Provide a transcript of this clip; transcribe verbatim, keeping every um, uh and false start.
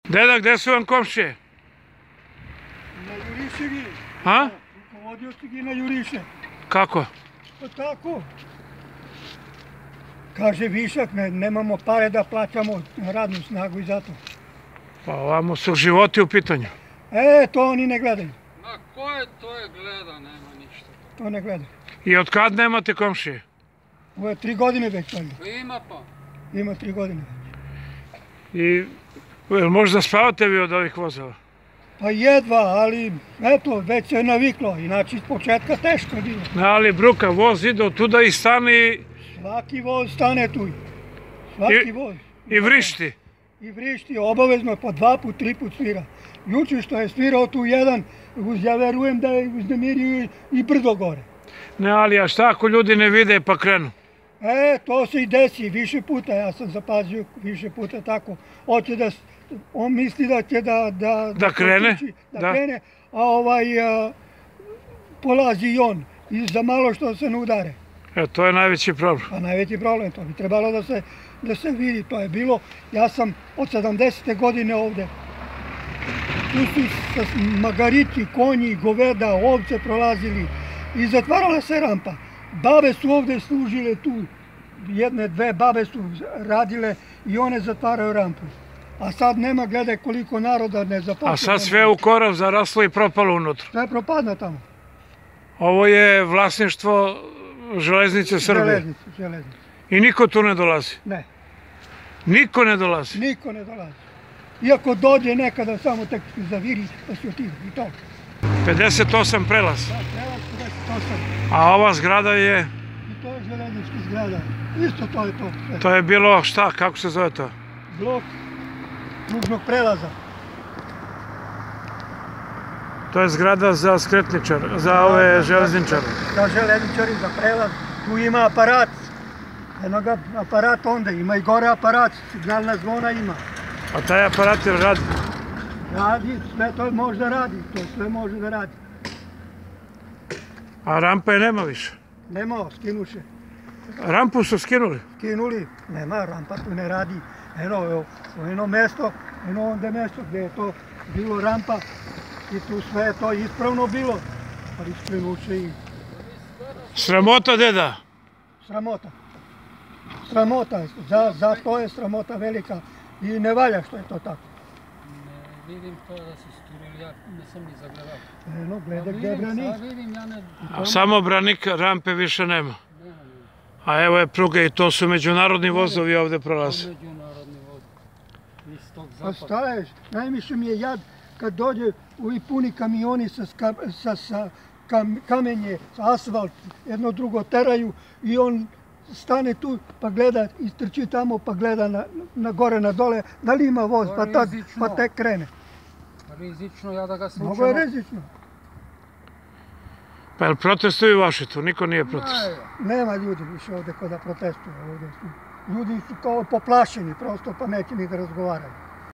Deda, gde su vam komšije? Na juriše vi. A? Rukovodio si gi na juriše. Kako? Pa tako. Kaže višak, ne, nemamo pare da plaćamo radnu snagu i zato. Pa ovamo su životi u pitanju. E, to oni ne gledaju. Ma ko je to je gleda, nema ništa. To ne gledaju. I od kad nemate komšije? Ovo je tri godine već valjda. Ima pa. Ima tri godine već. I jel možda spavate vi od ovih vozova? Pa jedva, ali eto, već se naviklo. Inače, iz početka teško je bilo. Ne, ali bruka, voz ide od tuda i stane i, Svaki voz stane tu. Svaki I- voz. i vrišti. I vrišti, obavezno po dva put, tri put svira. Juče što je svirao tu jedan, uz- ja verujem da je uznemirio i brdo gore. Ne, ali a šta ako ljudi ne vide pa krenu? E, to se i desi više puta, ja sam zapazio više puta tako. Hoće da, s- on misli da će da... Da, Da krene? potiči, Da, Da. krene, a ovaj a, polazi i on. I za malo što se ne udare. E, to je najveći problem. A najveći problem, to bi trebalo da se, da se vidi. To je bilo, ja sam od sedamdesete godine ovde. Tu su sa magarići, konji, goveda, ovce prolazili i zatvarala se rampa. Babe su ovde služile tu, jedne, dve babe su radile i one zatvaraju rampu. A sad nema, gledaj koliko naroda ne zaposleno. A sad sve u korov zaraslo i propalo unutra. Sve propadne tamo. Ovo je vlasništvo Železnice Srbije. Železnice, železnice. I niko tu ne dolazi. Ne, Niko ne dolazi. niko ne dolazi. Iako dođe nekada samo tek zaviri pa si otiđe i to. pedeset osam prelaz. Da, prelaz pedeset osam. A ova zgrada je, I to je železnička zgrada. Isto to je to. sve. to je bilo šta, kako se zove to? Blok pružnog prelaza. To je zgrada za skretničar, za ove železničare. Za železničari, za prelaz. Tu ima aparat. Jednog aparat onda ima i gore aparat. Signalna zvona ima. A taj aparat je radi. Radi, sve to može da radi. To sve može da radi. A rampa je nema više. Nema, skinuše. Rampu su skinuli. Skinuli. Nema, rampa tu ne radi. Eno, evo, eno mesto, eno onda mesto gdje je to bilo rampa. I tu sve je to ispravno bilo. Ali skinuše i Sramota, deda. sramota. Sramota, je, za, za to je sramota velika i ne valja što je to tako. Ne vidim to da se sturili, ja nisam ni zagledao. Eno, gledaj gdje Vidim, branik. sad vidim, ja ne... A samo branik, rampe više nema. Nema, nema. A evo je pruga i to su međunarodni vozovi ovde To prolaze. međunarodni voz. Iz tog Pa zapada. staješ, najviše mi je jad kad dođe ovi puni kamioni sa, ska, sa, sa kam, kamenje, sa asfalt, jedno drugo teraju i on stane tu pa gleda, istrči tamo pa gleda na, na gore, na dole, da li ima voz, pa, tad, Rizično. pa tek krene. Rizično, ja da ga Mnogo je slučajno... rizično. Pa jel protestuju vaši tu? Niko nije protest. Ne, Nema ljudi više ovde ko da protestuju. Ovde su. Ljudi su kao poplašeni prosto pa neće ni da razgovaraju.